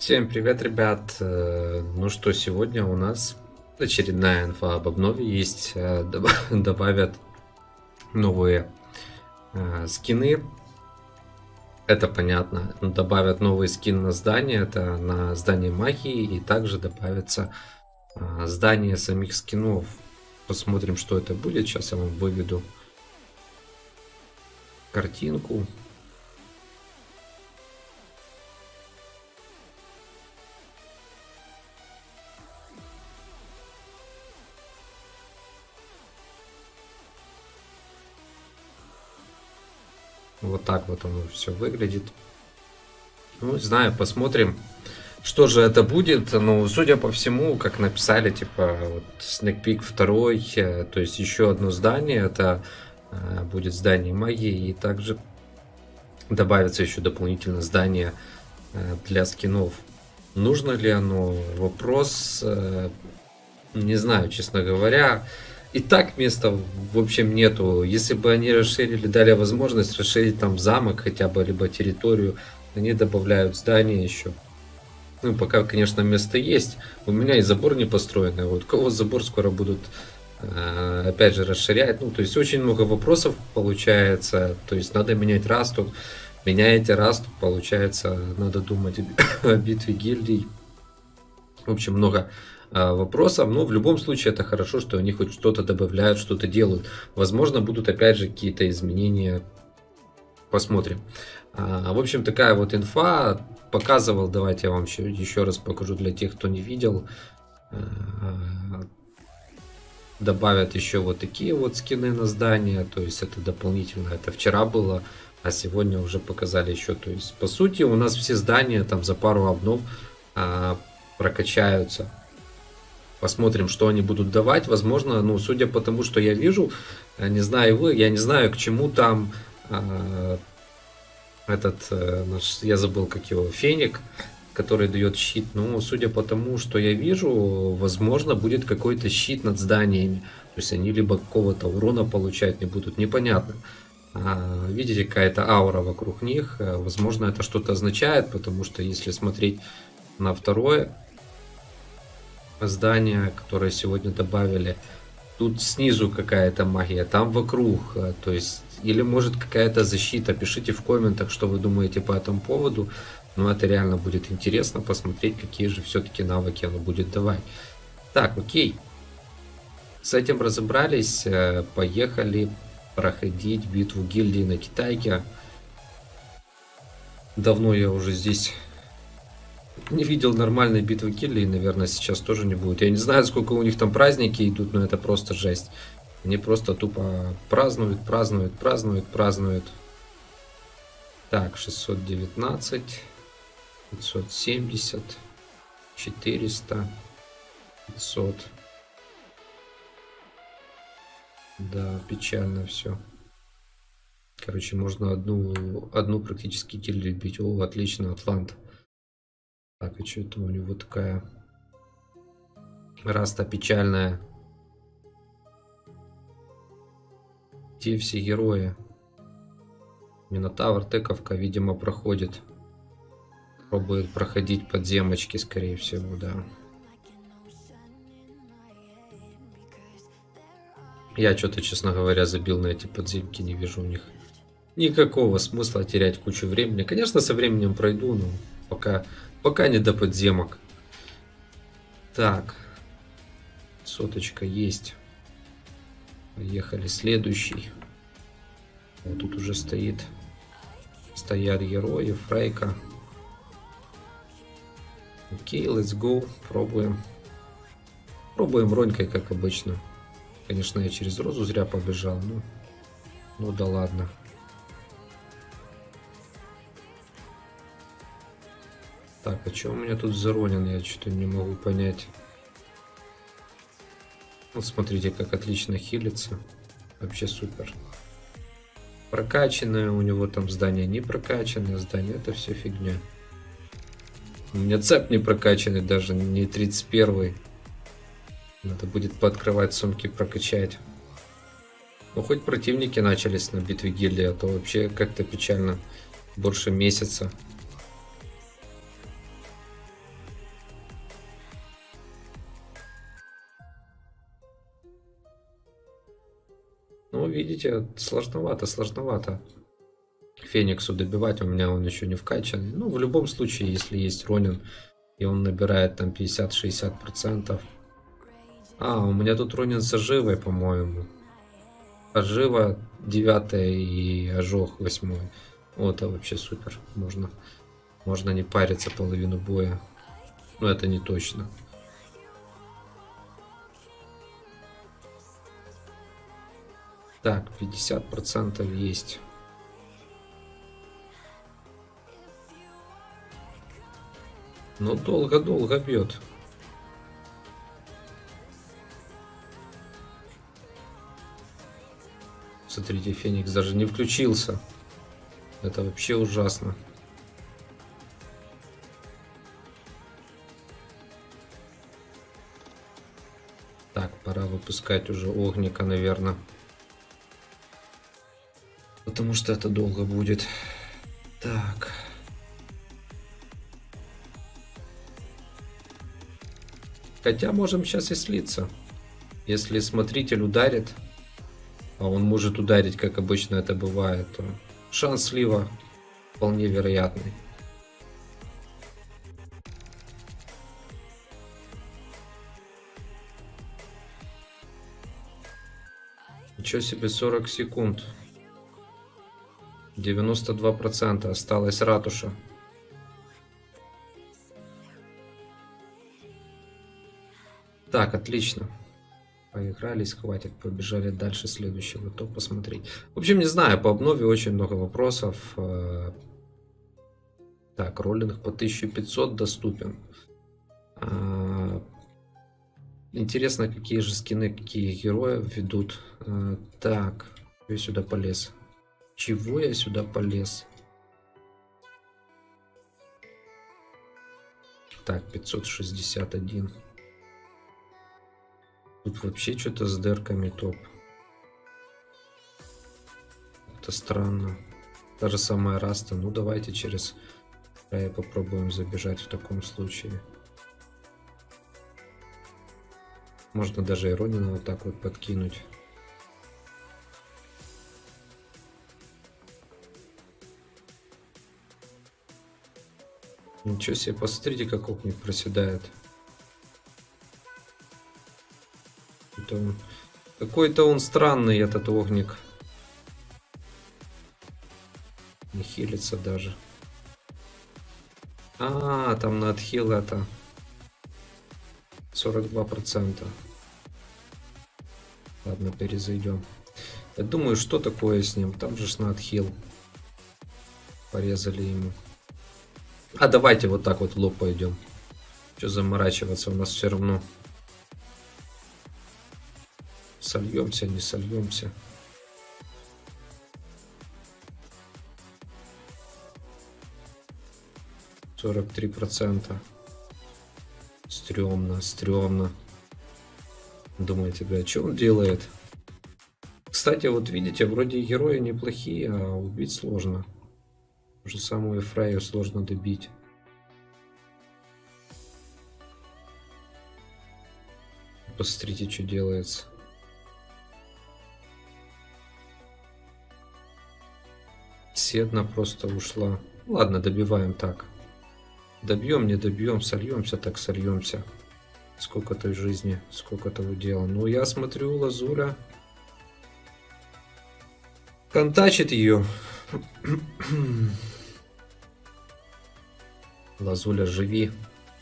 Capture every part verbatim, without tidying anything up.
Всем привет, ребят! Э, Ну что, сегодня у нас очередная инфа об обнове есть. Э, доб- Добавят новые э, скины. Это понятно. Добавят новый скин на здание. Это на здание магии. И также добавится э, здание самих скинов. Посмотрим, что это будет. Сейчас я вам выведу картинку. Вот так вот оно все выглядит. Ну, не знаю, посмотрим, что же это будет. Ну, судя по всему, как написали, типа, вот, Sneak Peek два, э, то есть еще одно здание, это э, будет здание магии, и также добавится еще дополнительно здание э, для скинов. Нужно ли оно? Вопрос, э, не знаю, честно говоря. И так места, в общем, нету. Если бы они расширили, дали возможность расширить там замок хотя бы, либо территорию, они добавляют здание еще. Ну, пока, конечно, место есть. У меня и забор не построенный. Вот у кого забор скоро будут, э, опять же, расширять. Ну, то есть очень много вопросов получается. То есть надо менять растут. Меняете растут, получается, надо думать о битве гильдий. В общем, много э, вопросов. Но в любом случае это хорошо, что они хоть что-то добавляют, что-то делают. Возможно, будут опять же какие-то изменения. Посмотрим. А, в общем, такая вот инфа. Показывал, давайте я вам еще, еще раз покажу для тех, кто не видел. А, добавят еще вот такие вот скины на здание. То есть это дополнительно. Это вчера было, а сегодня уже показали еще. То есть по сути у нас все здания там за пару обнов а, прокачаются. Посмотрим, что они будут давать. Возможно, ну, судя по тому, что я вижу, не знаю вы, я не знаю, к чему там а, этот э, наш, я забыл, как его, феник, который дает щит. Ну, судя по тому, что я вижу, возможно, будет какой-то щит над зданиями. То есть они либо какого-то урона получать не будут, непонятно. А, видите, какая-то аура вокруг них. Возможно, это что-то означает, потому что если смотреть на второе здание, которое сегодня добавили, тут снизу какая-то магия, там вокруг, то есть, или может какая-то защита. Пишите в комментах, что вы думаете по этому поводу. Но это реально будет интересно посмотреть, какие же все-таки навыки оно будет давать. Так, окей. С этим разобрались. Поехали проходить битву гильдии на Китайке. Давно я уже здесь не видел нормальной битвы гильдии, наверное, сейчас тоже не будет. Я не знаю, сколько у них там праздники идут, но это просто жесть. Они просто тупо празднуют, празднуют, празднуют, празднуют. Так, шестьсот девятнадцать, пятьсот семьдесят, четыреста, пятьсот. Да, печально все. Короче, можно одну, одну практически гильдию бить. О, отлично, Атлант. Так, и что это у него такая раста печальная? Где все герои? Минотавр, тыковка, видимо, проходит. Пробует проходить подземочки, скорее всего, да. Я что-то, честно говоря, забил на эти подземки, не вижу у них никакого смысла терять кучу времени. Конечно, со временем пройду, но пока, пока не до подземок. Так, соточка есть. Поехали, следующий. Вот тут уже стоит. Стоят герои, Фрейка. Окей, let's go. Пробуем. Пробуем Ронькой, как обычно. Конечно, я через розу зря побежал. Ну, ну да ладно. Так, а что у меня тут заронен? Я что-то не могу понять. Вот смотрите, как отлично хилится. Вообще супер. Прокачанное у него там здание, не прокачанное здание. Это все фигня. У меня цеп не прокачанный, даже не тридцать первый. Надо будет пооткрывать сумки, прокачать. Ну, хоть противники начались на битве гильдии, а то вообще как-то печально. Больше месяца. видите, сложновато, сложновато Фениксу добивать. У меня он еще не вкачанный. Ну, в любом случае, если есть Ронин, и он набирает там пятьдесят-шестьдесят процентов. А, у меня тут Ронин с оживой, по-моему. Ожива девятая и ожог восьмой. Вот, это вообще супер. Можно, можно не париться половину боя. Но это не точно. Так, пятьдесят процентов есть. Но долго-долго бьет. Смотрите, Феникс даже не включился. Это вообще ужасно. Так, пора выпускать уже огника, наверное. Потому что это долго будет. Так. Хотя можем сейчас и слиться. Если смотритель ударит, а он может ударить, как обычно это бывает, то шанс слива вполне вероятный. Ничего себе, сорок секунд. девяносто два процента осталась ратуша. Так, отлично. Поигрались, хватит, побежали дальше следующего, то посмотреть. В общем, не знаю, по обнове очень много вопросов. Так, роллинг по тысяче пятьсот доступен. Интересно, какие же скины, какие герои введут. Так, я сюда полез. Чего я сюда полез? Так, пятьсот шестьдесят один. Тут вообще что-то с дырками топ. Это странно. Та же самая раста. Ну давайте через край попробуем забежать в таком случае. Можно даже и Ронина вот так вот подкинуть. Ничего себе, посмотрите, как огник проседает. Какой-то он странный, этот огник. Не хилится даже. А, там на отхил это сорок два процента. Ладно, перезайдем. Я думаю, что такое с ним. Там же ж на отхил. Порезали ему. А давайте вот так вот в лоб пойдем. Что заморачиваться, у нас все равно. Сольемся, не сольемся. сорок три процента. Стремно, стрёмно. Думаете, бля, что он делает? Кстати, вот видите, вроде герои неплохие, а убить сложно. Уже самую Фрейю сложно добить. Посмотрите, что делается. Седна просто ушла. Ладно, добиваем так. Добьем, не добьем, сольемся, так сольемся. Сколько-то жизни, сколько-то дела. Ну, я смотрю, Лазуля контачит ее. Лазуля, живи.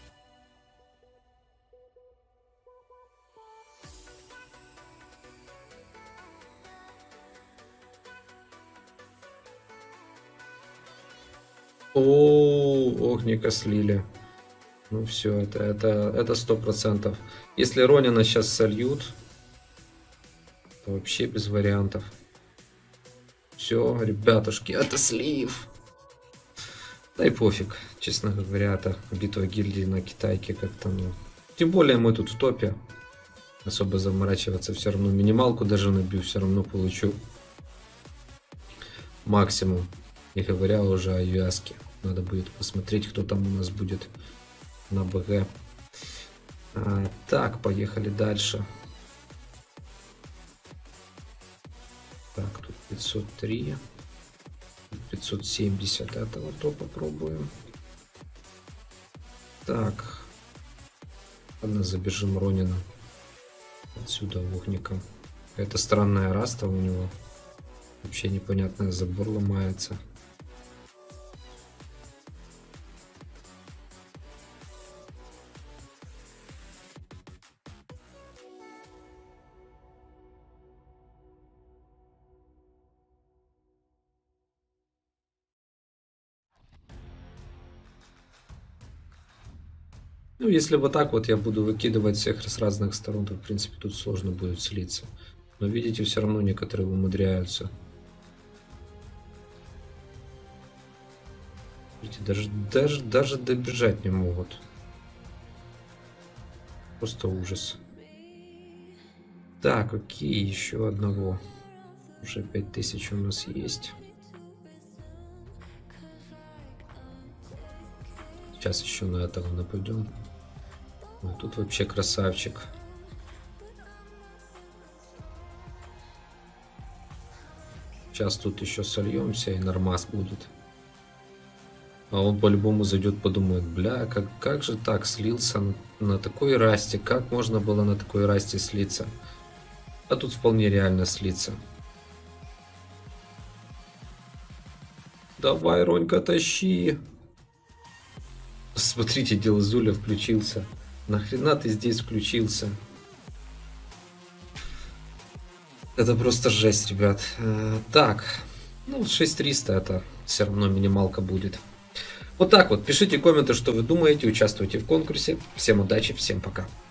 О, огника слили. Ну все, это это это сто процентов. Если Ронина сейчас сольют, то вообще без вариантов. Все, ребятушки, это слив. Да и пофиг, честно говоря, это битва гильдии на Китайке как-то, ну. Тем более мы тут в топе. Особо заморачиваться все равно. Минималку даже набью, все равно получу максимум. Не говоря уже о Юаске. Надо будет посмотреть, кто там у нас будет на БГ. А, так, поехали дальше. Так, тут пятьсот три. пятьсот семьдесят этого то попробуем. Так. Ладно, забежим Ронина. Отсюда огником. Это странная раста у него. Вообще непонятная, забор ломается. Ну, если вот так вот я буду выкидывать всех с разных сторон, то, в принципе, тут сложно будет слиться. Но, видите, все равно некоторые умудряются. Видите, даже, даже, даже добежать не могут. Просто ужас. Так, окей, еще одного. Уже пять тысяч у нас есть. Сейчас еще на этого нападем. Ой, тут вообще красавчик. Сейчас тут еще сольемся и нормас будет. А он по-любому зайдет, подумает, бля, как, как же так слился на, на такой расте? Как можно было на такой расте слиться? А тут вполне реально слиться. Давай, Ронька, тащи. Смотрите, Делзуля включился. Нахрена ты здесь включился? Это просто жесть, ребят. Так, ну шесть триста это все равно минималка будет. Вот так вот. Пишите комменты, что вы думаете, участвуйте в конкурсе. Всем удачи, всем пока.